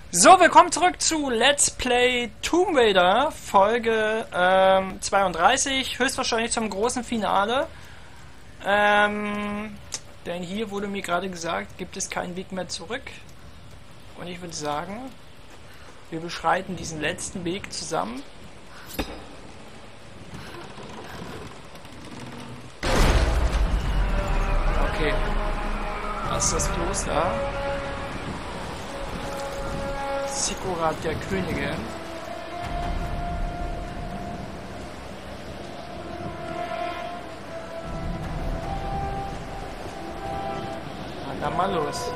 So, willkommen zurück zu Let's Play Tomb Raider, Folge 32, höchstwahrscheinlich zum großen Finale. Denn hier wurde mir gerade gesagt, gibt es keinen Weg mehr zurück. Und ich würde sagen, wir beschreiten diesen letzten Weg zusammen. Okay, das ist das Kloster. Sikorat der Königin. Na mal los.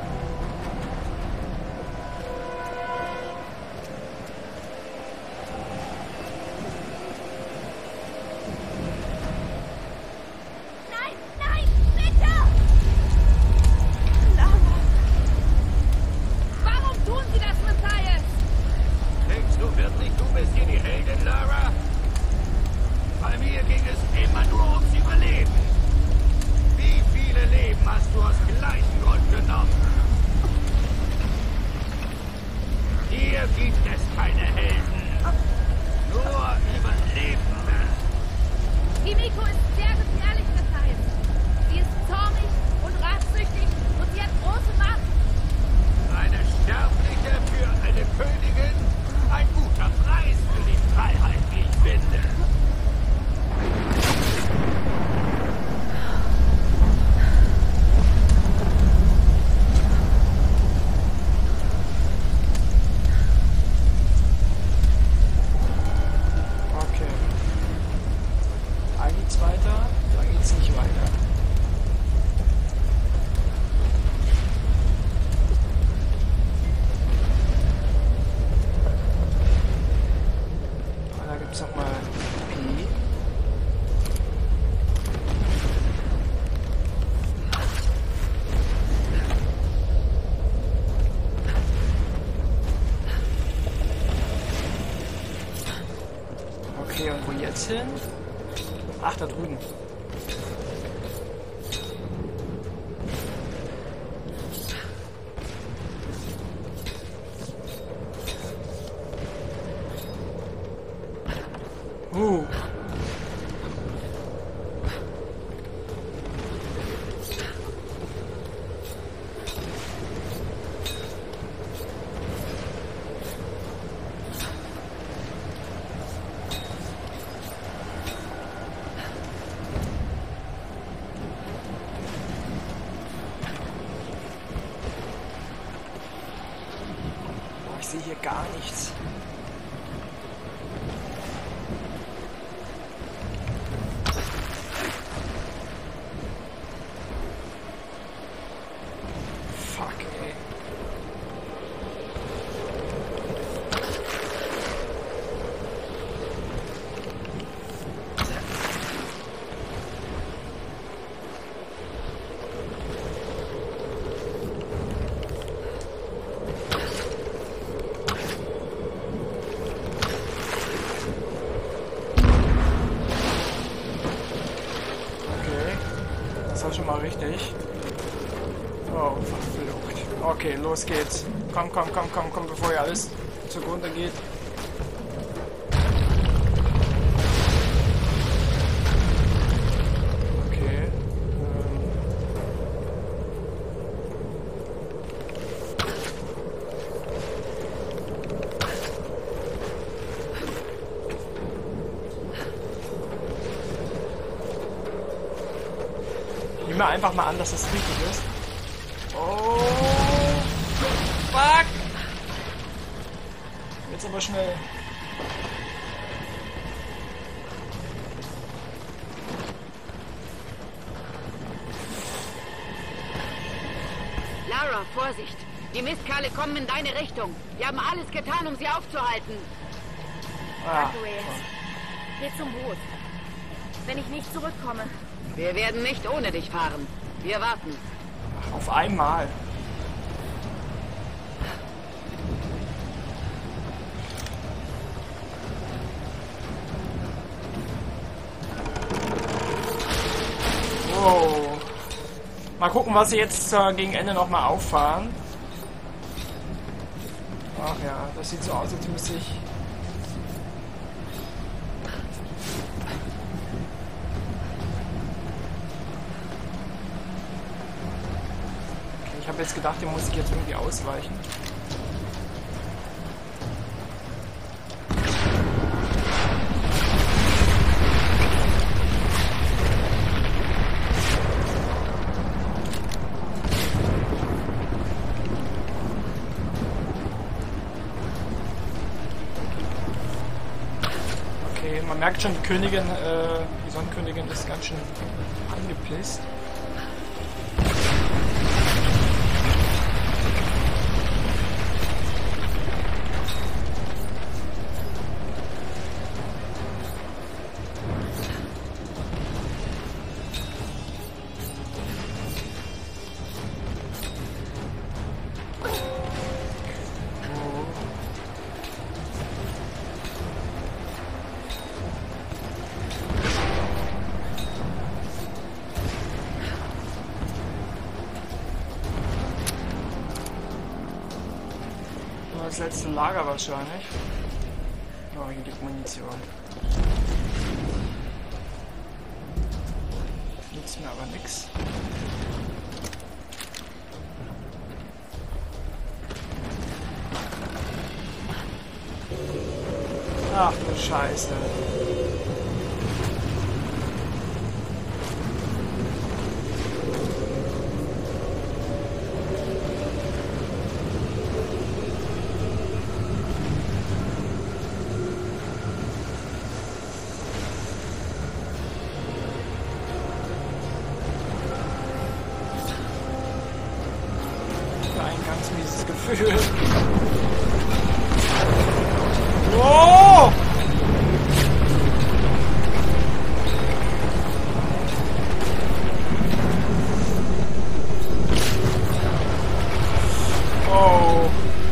Okay, und wo jetzt hin? Ach, da drüben. Ich sehe hier gar nichts. Fuck, ey. Das war schon mal richtig. Oh, verflucht. Okay, los geht's. Komm, bevor hier alles zugrunde geht. Okay. Nehmen wir einfach mal an, dass das richtig ist. Oh, fuck! Jetzt aber schnell. Lara, Vorsicht! Die Mistkerle kommen in deine Richtung. Wir haben alles getan, um sie aufzuhalten. Danke, Reyes. Geh zum Boot. Wenn ich nicht zurückkomme. Wir werden nicht ohne dich fahren. Wir warten. Ach, auf einmal. Wow. Mal gucken, was sie jetzt gegen Ende nochmal auffahren. Ach ja, das sieht so aus, als müsste ich... Okay, ich habe jetzt gedacht, den muss ich jetzt irgendwie ausweichen. Man merkt schon, die Königin, die Sonnenkönigin ist ganz schön angepisst. Das letzte Lager wahrscheinlich. Oh, hier liegt Munition. Nützt mir aber nix. Ach du Scheiße. Ganz mieses Gefühl. Oh! Oh.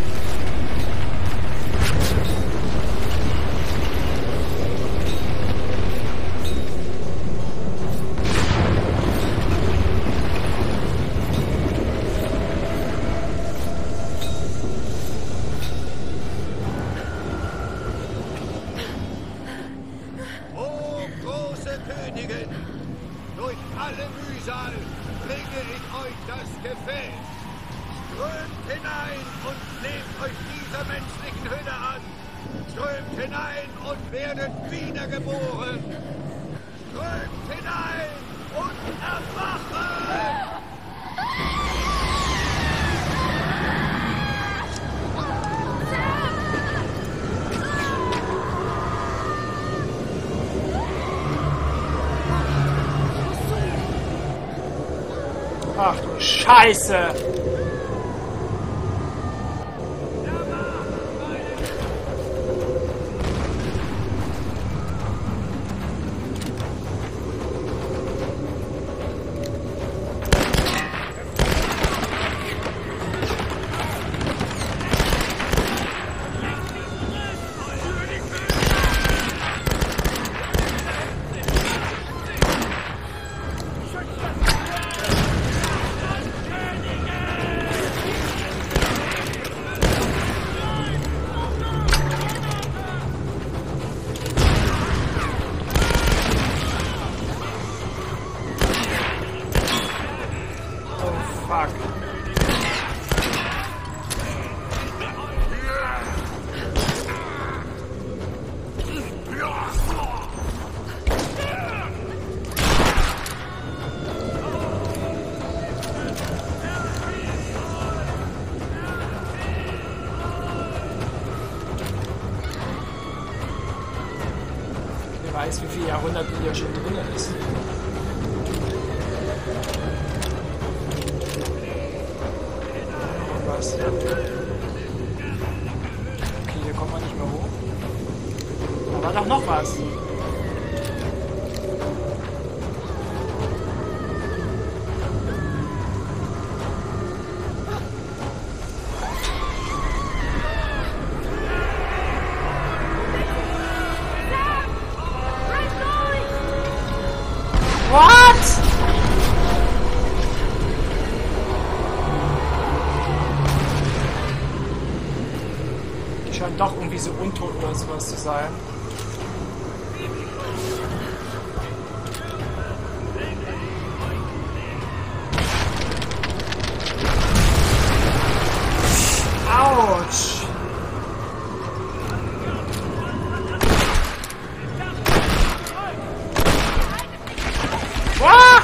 Durch alle Mühsal bringe ich euch das Gefäß. Strömt hinein und nehmt euch dieser menschlichen Hülle an. Strömt hinein und werdet wiedergeboren. Strömt hinein und erwachen! Ach du Scheiße! Fuck. Wer weiß, wie viele Jahrhunderte hier schon drin ist. Okay, hier kommt man nicht mehr hoch. Da war doch noch was. What? Scheint doch irgendwie so untot oder sowas zu sein. Autsch! What?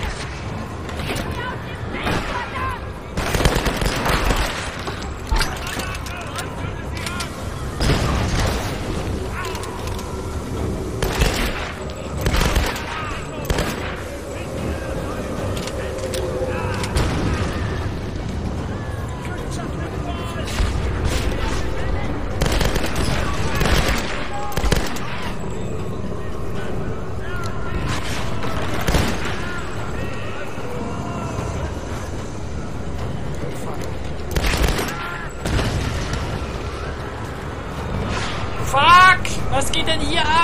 Fuck! Was geht denn hier ab?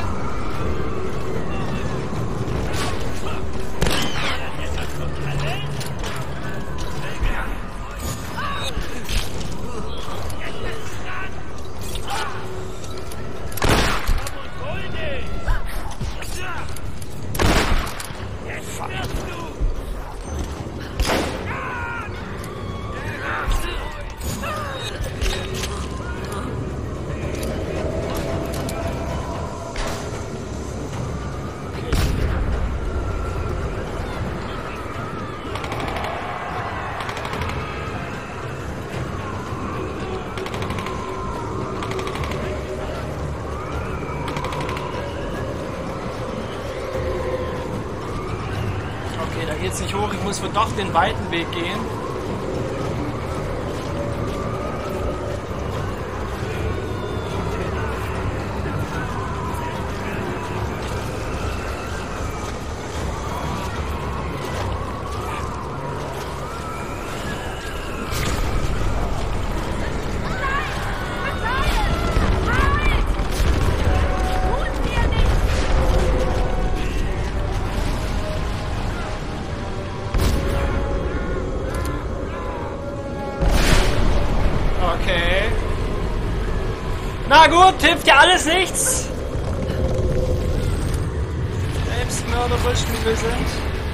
Okay, da geht's nicht hoch. Ich muss wohl doch den weiten Weg gehen. Okay. Na gut, hilft ja alles nichts. Selbstmörderisch wie wir sind.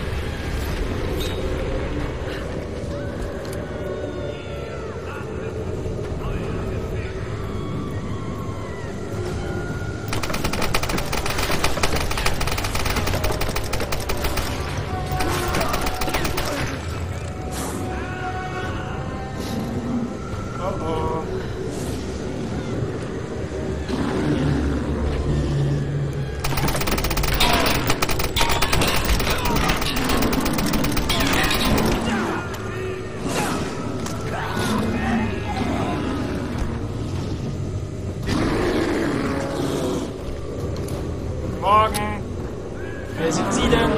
Morgen. Wer sind Sie denn?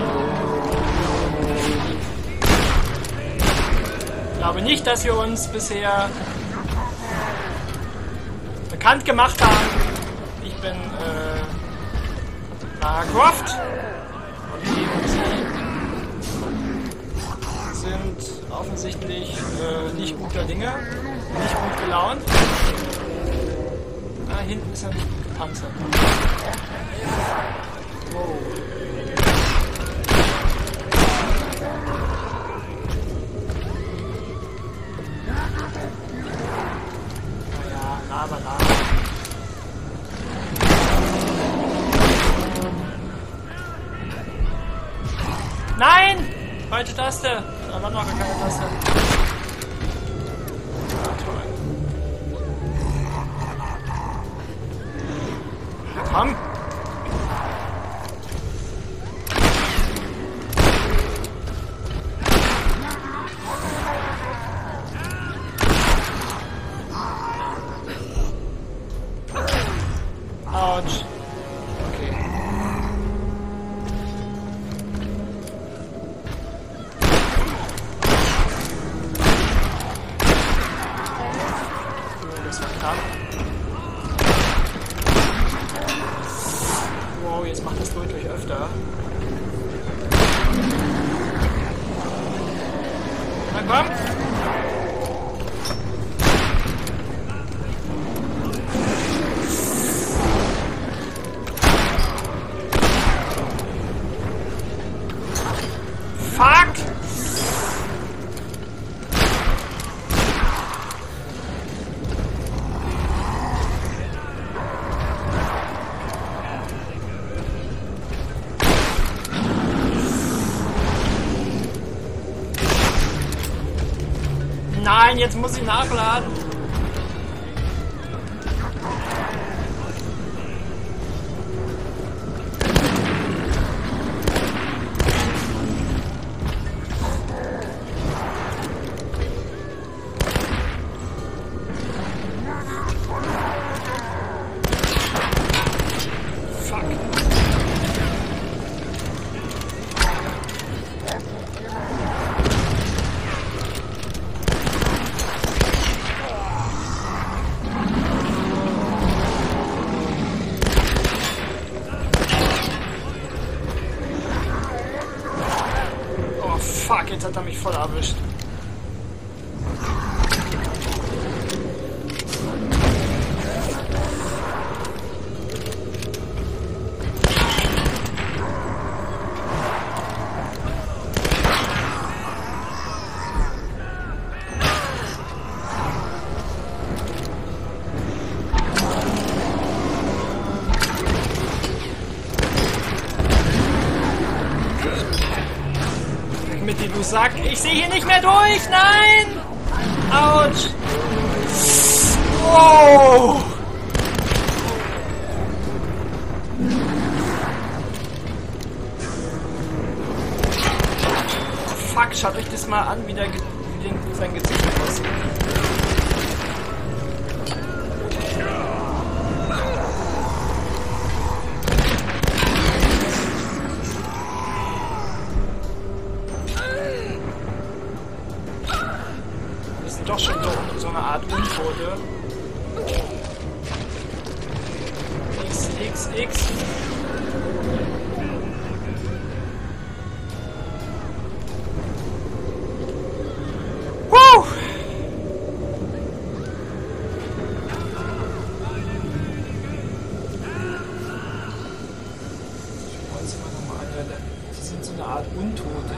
Ich glaube nicht, dass wir uns bisher bekannt gemacht haben. Ich bin Lara Croft. Und Sie sind offensichtlich nicht guter Dinge, nicht gut gelaunt. Ah, hinten ist er nicht gut gepanzert. Wow. Naja, Lava. Nein! Falsche Taste! Da war noch keine Taste. Ah, toll. Komm! Autsch. Okay. Das war knapp. Wow, jetzt macht das deutlich öfter. Na komm! Nein, jetzt muss ich nachladen. Fuck, jetzt hat er mich voll erwischt. Du sagst, ich sehe hier nicht mehr durch. Nein! Autsch! Wow! Fuck, schaut euch das mal an, wie sein Gesicht aussieht. Doch schon so eine Art Untote. X. Woo! Die sind so eine Art Untote.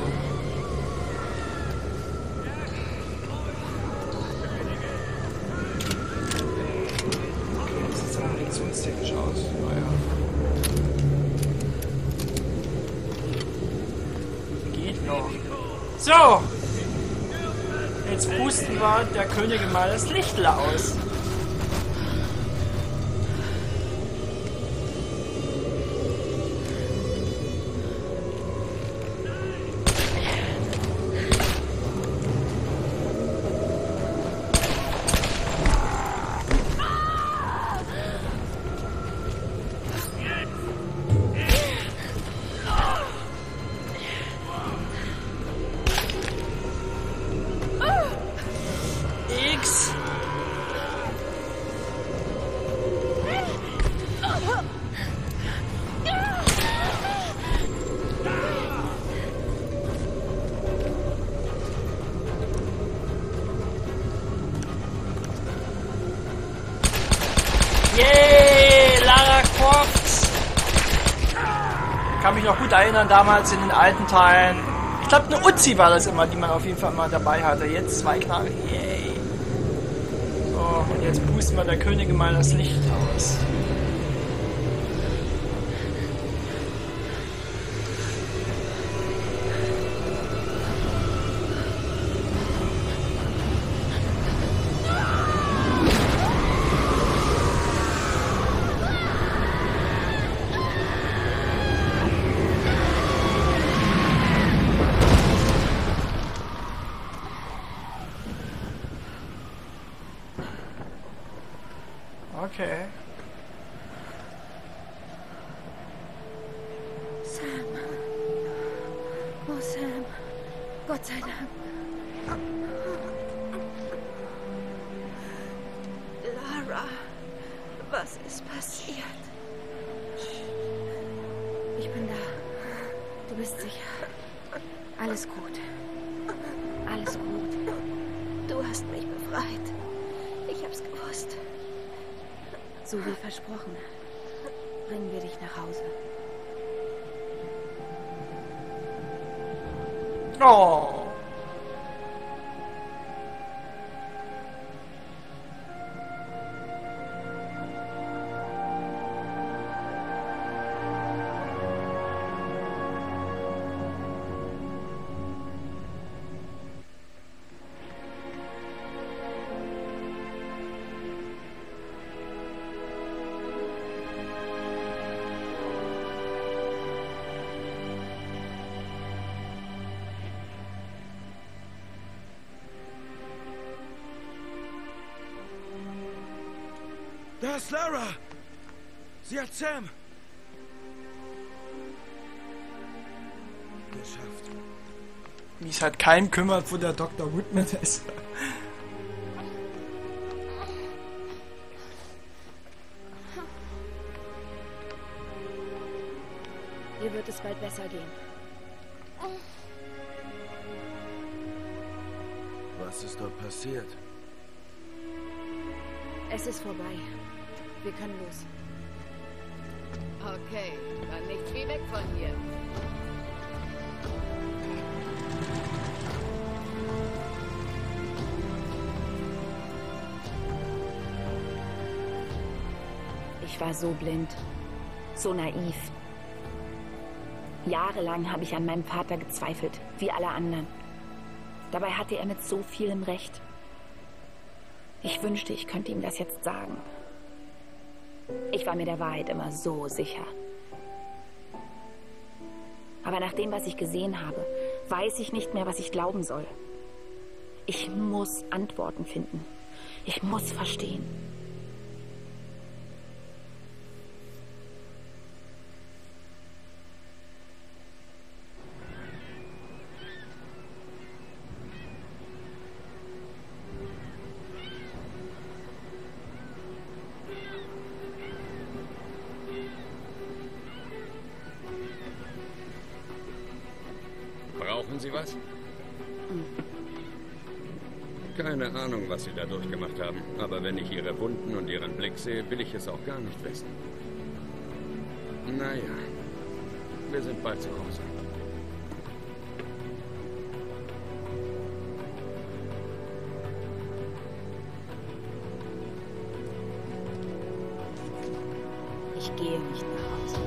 Technisch aus. Naja. Geht noch. So! Jetzt pusten wir der Königin mal das Licht aus. Yay, Lara Croft! Ich kann mich noch gut erinnern, damals in den alten Teilen. Ich glaube, eine Uzi war das immer, die man auf jeden Fall mal dabei hatte. Jetzt 2 Knarren. Yay! So, und jetzt pusten wir der Königin mal das Licht aus. Okay. Sam. Oh, Sam. Gott sei Dank. Lara, was ist passiert? Ich bin da. Du bist sicher. Alles gut. Alles gut. Du hast mich befreit. Ich hab's gewusst. So wie versprochen. Bringen wir dich nach Hause. Oh. Da ist Lara! Sie hat Sam! Geschafft. Wie es halt keinen kümmert, wo der Dr. Whitman ist. Dir wird es bald besser gehen. Was ist dort passiert? Es ist vorbei. Wir können los. Okay, dann nicht viel weg von hier. Ich war so blind, so naiv. Jahrelang habe ich an meinem Vater gezweifelt, wie alle anderen. Dabei hatte er mit so vielem recht. Ich wünschte, ich könnte ihm das jetzt sagen. Ich war mir der Wahrheit immer so sicher. Aber nach dem, was ich gesehen habe, weiß ich nicht mehr, was ich glauben soll. Ich muss Antworten finden. Ich muss verstehen. Brauchen Sie was? Keine Ahnung, was Sie da durchgemacht haben. Aber wenn ich Ihre Wunden und Ihren Blick sehe, will ich es auch gar nicht wissen. Naja, wir sind bald zu Hause. Ich gehe nicht nach Hause.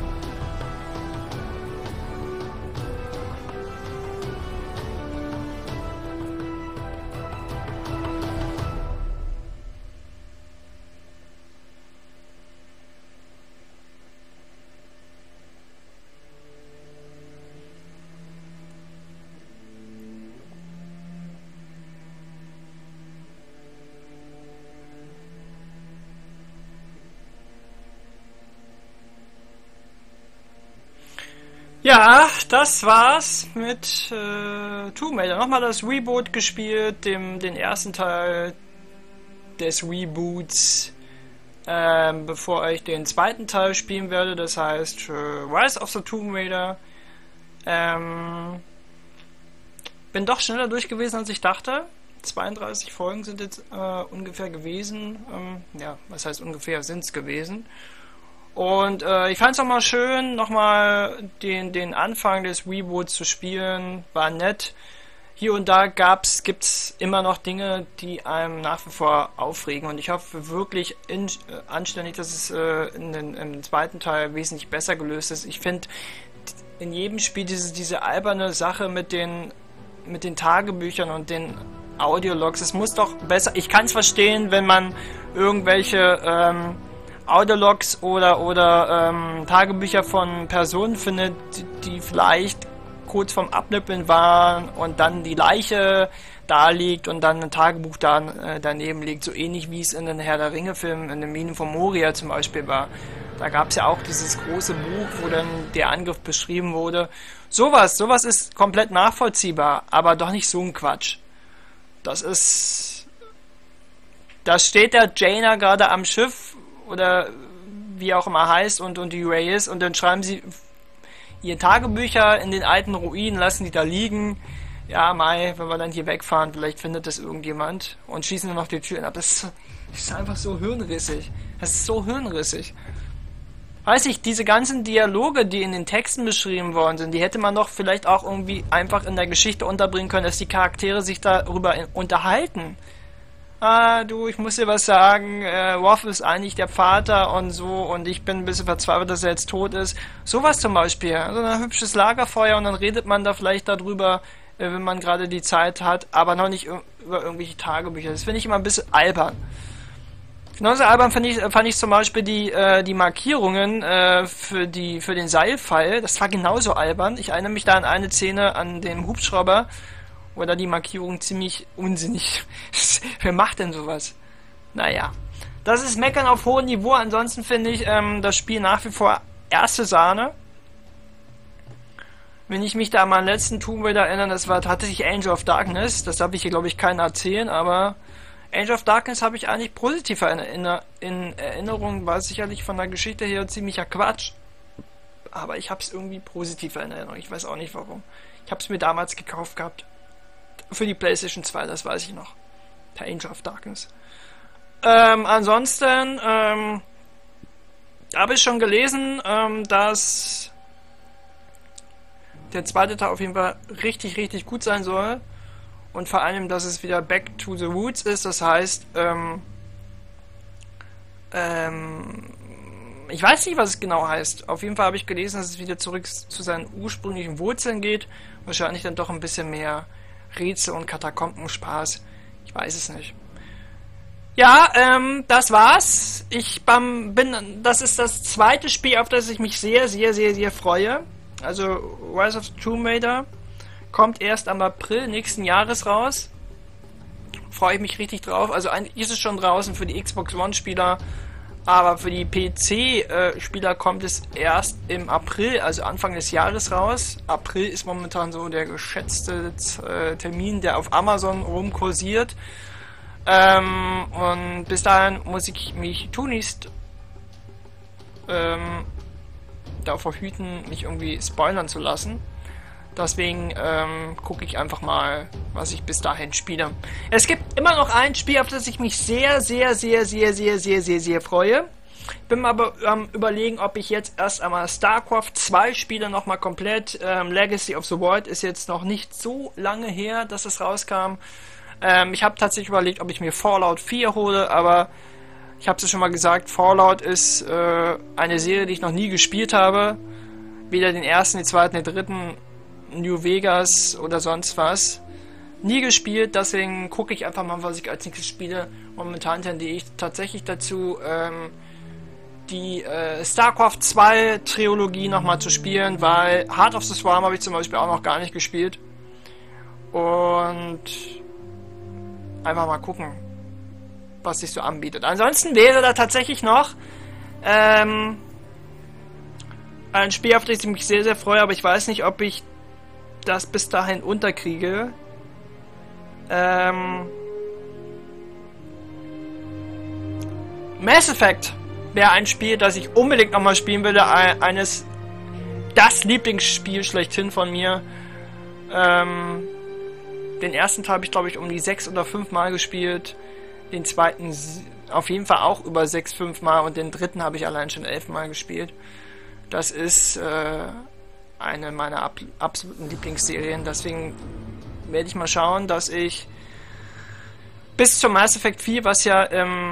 Ja, das war's mit Tomb Raider. Nochmal das Reboot gespielt, den ersten Teil des Reboots, bevor ich den zweiten Teil spielen werde, das heißt Rise of the Tomb Raider. Bin doch schneller durch gewesen, als ich dachte. 32 Folgen sind jetzt ungefähr gewesen. Ja, was heißt ungefähr, sind's gewesen. Und ich fand es nochmal schön, nochmal den Anfang des Reboots zu spielen. War nett. Hier und da gibt's immer noch Dinge, die einem nach wie vor aufregen. Und ich hoffe wirklich anständig, dass es im zweiten Teil wesentlich besser gelöst ist. Ich finde in jedem Spiel diese alberne Sache mit den Tagebüchern und den Audiologs. Es muss doch besser. Ich kann es verstehen, wenn man irgendwelche Audiologs oder Tagebücher von Personen findet, die vielleicht kurz vorm Abnippeln waren und dann die Leiche da liegt und dann ein Tagebuch daneben liegt, so ähnlich wie es in den Herr der Ringe Filmen, in den Minen von Moria zum Beispiel war. Da gab es ja auch dieses große Buch, wo dann der Angriff beschrieben wurde. Sowas ist komplett nachvollziehbar, aber doch nicht so ein Quatsch. Da steht der Jaina gerade am Schiff oder wie auch immer heißt und die Ray ist und dann schreiben sie ihre Tagebücher in den alten Ruinen, lassen die da liegen. Ja, Mai, wenn wir dann hier wegfahren, vielleicht findet das irgendjemand und schießen dann noch die Türen ab. Das ist einfach so hirnrissig. Das ist so hirnrissig. Weiß ich, diese ganzen Dialoge, die in den Texten beschrieben worden sind, die hätte man doch vielleicht auch irgendwie einfach in der Geschichte unterbringen können, dass die Charaktere sich darüber unterhalten. Ich muss dir was sagen, Worf ist eigentlich der Vater und so und ich bin ein bisschen verzweifelt, dass er jetzt tot ist. Sowas zum Beispiel, so ein hübsches Lagerfeuer und dann redet man da vielleicht darüber, wenn man gerade die Zeit hat, aber noch nicht über irgendwelche Tagebücher. Das finde ich immer ein bisschen albern. Genauso albern fand ich zum Beispiel die Markierungen für den Seilfall. Das war genauso albern. Ich erinnere mich da an eine Szene an dem Hubschrauber, oder die Markierung ziemlich unsinnig. Wer macht denn sowas? Naja, Das ist Meckern auf hohem Niveau. Ansonsten finde ich das Spiel nach wie vor erste Sahne. Wenn ich mich da an meinen letzten Tomb Raider erinnere, das war tatsächlich Angel of Darkness. Das habe ich hier, glaube ich, keinen erzählen, aber Angel of Darkness habe ich eigentlich positiv in Erinnerung. War sicherlich von der Geschichte her ziemlicher Quatsch. Aber ich habe es irgendwie positiv in Erinnerung. Ich weiß auch nicht warum. Ich habe es mir damals gekauft gehabt. Für die PlayStation 2, das weiß ich noch. Der Angel of Darkness. Ansonsten habe ich schon gelesen, dass der zweite Teil auf jeden Fall richtig, richtig gut sein soll. Und vor allem, dass es wieder Back to the Roots ist. Das heißt, ich weiß nicht, was es genau heißt. Auf jeden Fall habe ich gelesen, dass es wieder zurück zu seinen ursprünglichen Wurzeln geht. Wahrscheinlich dann doch ein bisschen mehr Rätsel und Katakombenspaß. Ich weiß es nicht. Ja, das war's. Das ist das zweite Spiel, auf das ich mich sehr, sehr, sehr, sehr freue. Also Rise of the Tomb Raider kommt erst am April nächsten Jahres raus. Freue ich mich richtig drauf. Also eigentlich ist es schon draußen für die Xbox One Spieler, aber für die PC Spieler kommt es erst im April, also Anfang des Jahres raus. April ist momentan so der geschätzte Termin, der auf Amazon rumkursiert. Und bis dahin muss ich mich tunlichst davor hüten, mich irgendwie spoilern zu lassen. Deswegen gucke ich einfach mal, was ich bis dahin spiele. Es gibt immer noch ein Spiel, auf das ich mich sehr, sehr, sehr, sehr, sehr, sehr, sehr, sehr freue. Bin aber am Überlegen, ob ich jetzt erst einmal StarCraft 2 spiele, nochmal komplett. Legacy of the Void ist jetzt noch nicht so lange her, dass es rauskam. Ich habe tatsächlich überlegt, ob ich mir Fallout 4 hole, aber ich habe es ja schon mal gesagt, Fallout ist eine Serie, die ich noch nie gespielt habe. Weder den ersten, den zweiten, den dritten, New Vegas oder sonst was. Nie gespielt, deswegen gucke ich einfach mal, was ich als nächstes spiele. Momentan tendiere ich tatsächlich dazu, die StarCraft 2 Trilogie nochmal zu spielen, weil Heart of the Swarm habe ich zum Beispiel auch noch gar nicht gespielt. Und einfach mal gucken, was sich so anbietet. Ansonsten wäre da tatsächlich noch ein Spiel, auf das ich mich sehr, sehr freue, aber ich weiß nicht, ob ich das bis dahin unterkriege. Mass Effect wäre ein Spiel, das ich unbedingt nochmal spielen würde. Das Lieblingsspiel schlechthin von mir. Den ersten Teil habe ich, glaube ich, um die 6 oder 5 Mal gespielt. Den zweiten auf jeden Fall auch über 6, 5 Mal. Und den dritten habe ich allein schon 11 Mal gespielt. Das ist eine meiner absoluten Lieblingsserien. Deswegen werde ich mal schauen, dass ich bis zum Mass Effect 4, was ja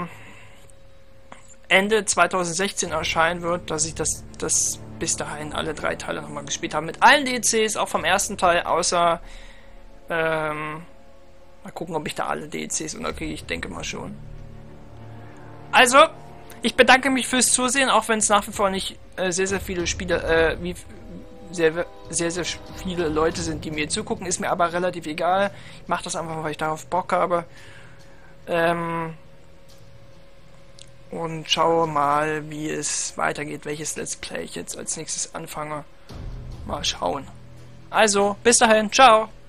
Ende 2016 erscheinen wird, dass ich das bis dahin alle 3 Teile nochmal gespielt habe. Mit allen DLCs, auch vom ersten Teil, außer mal gucken, ob ich da alle DLCs unterkriege. Ich denke mal schon. Also, ich bedanke mich fürs Zusehen, auch wenn es nach wie vor nicht sehr, sehr viele Spieler, sehr, sehr viele Leute sind, die mir zugucken. Ist mir aber relativ egal. Ich mache das einfach, weil ich darauf Bock habe. Und schaue mal, wie es weitergeht, welches Let's Play ich jetzt als nächstes anfange. Mal schauen. Also, bis dahin, ciao!